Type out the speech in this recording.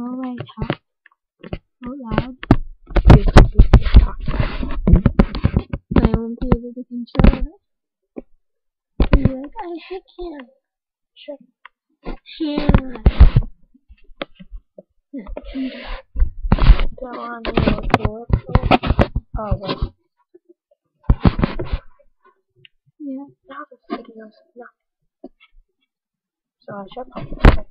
always talk out loud. I won't be able to control it. I'll be like, I can't. Sure. Don't want to know what. Oh, wait. Yeah. Now this video's not. So I should probably